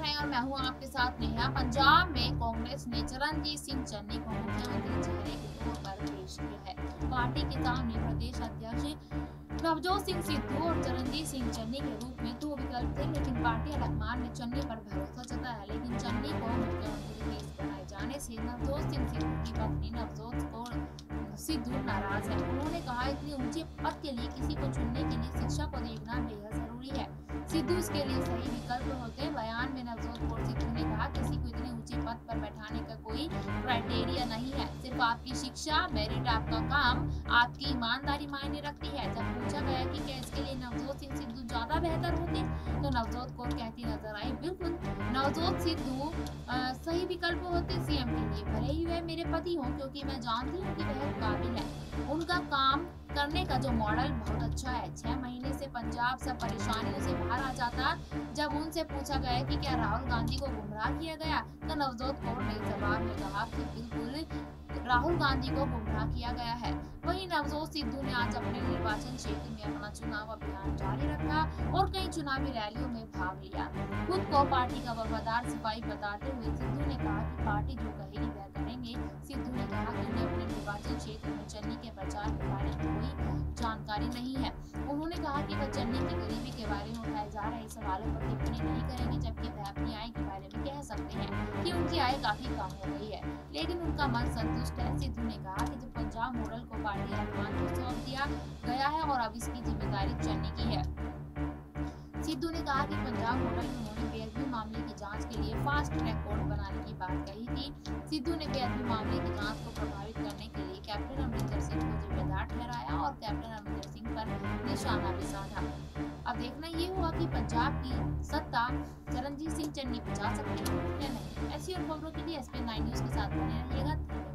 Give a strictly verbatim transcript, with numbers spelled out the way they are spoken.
रहे हैं और मैं हूं आपके साथ नेहा। पंजाब में कांग्रेस ने चरणजीत सिंह चन्नी को मुख्यमंत्री चेहरे के तौर पर पेश किया है। पार्टी के सामने प्रदेश अध्यक्ष नवजोत सिंह सिद्धू और चरणजीत सिंह चन्नी के रूप में दो विकल्प थे, लेकिन पार्टी हाईकमान ने चन्नी पर भरोसा जताया। लेकिन चन्नी को मुख्यमंत्री पेश बनाए जाने से नवजोत सिंह सिद्धू की पत्नी नवजोत कौर सिद्धू नाराज है। उन्होंने कहा, इतने ऊंचे पद के लिए किसी को चुनने के लिए शिक्षा को देखना बेहद जरूरी है। सिद्धू इसके लिए सही विकल्प होते। बयान में नवजोत कौर सिद्धू ने कहा, किसी को इतने ऊंचे पद पर बैठाने का कोई क्राइटेरिया नहीं है, सिर्फ आपकी शिक्षा, मेरिट, आपका काम, आपकी ईमानदारी मायने रखती है। जब पूछा गया कि क्या इसके लिए नवजोत सिंह सिद्धू ज्यादा बेहतर होते, तो नवजोत कौर कहती नजर आई, बिल्कुल नवजोत सिद्धू सही विकल्प होते सीएम के लिए, भले ही वह मेरे पति हों, क्योंकि मैं जानती हूँ कि वह काबिल है। उनका काम करने का जो मॉडल बहुत अच्छा है। छह महीने से पंजाब सब परेशानियों से बाहर आ जाता। जब उनसे पूछा गया कि क्या राहुल गांधी को गुमराह किया गया, तो नवजोत कौर ने जवाब में कहा कि बिल्कुल राहुल गांधी को गुमराह किया गया है। वहीं नवजोत सिद्धू ने आज अपने निर्वाचन क्षेत्र में अपना चुनाव अभियान जारी रखा और कई चुनावी रैलियों में भाग लिया। खुद को पार्टी का वफादार सिपाही बताते हुए सिद्धू ने कहा कि पार्टी जो कहेगी वह करेंगे। सिद्धू ने कहा कि उन्हें अपने निर्वाचन क्षेत्र में चन्नी के प्रचार के बारे में कोई जानकारी नहीं है। उन्होंने कहा कि वह चन्नी की गरीबी के बारे में उठाए जा रहे सवालों पर टिप्पणी नहीं करेंगे, जबकि वह अपनी आय के बारे में कह सकते हैं कि उनकी आय काफी कम हो गई है, लेकिन उनका मन संतुष्ट है। सिद्धू ने कहा कि जब पंजाब मॉडल को पार्टी हाईकमान को सौंप दिया गया है और अब इसकी जिम्मेदारी चन्नी की है। सिद्धू ने कहा कि पंजाब मॉडल में उन्होंने बेअदबी मामले की जांच के लिए फास्ट ट्रैक कोर्ट बनाने की बात कही थी। सिद्धू ने बेअदबी मामले की जांच को प्रभावित करने के लिए कैप्टन अमरिंदर सिंह को जिम्मेदार ठहराया और कैप्टन अमरिंदर सिंह पर निशाना भी साधा। अब देखना ये हुआ कि पंजाब की सत्ता चरणजीत सिंह चन्नी बचा सकते हैं या नहीं। ऐसी और खबरों के लिए एस पी नाइन न्यूज के साथ बने रहिएगा।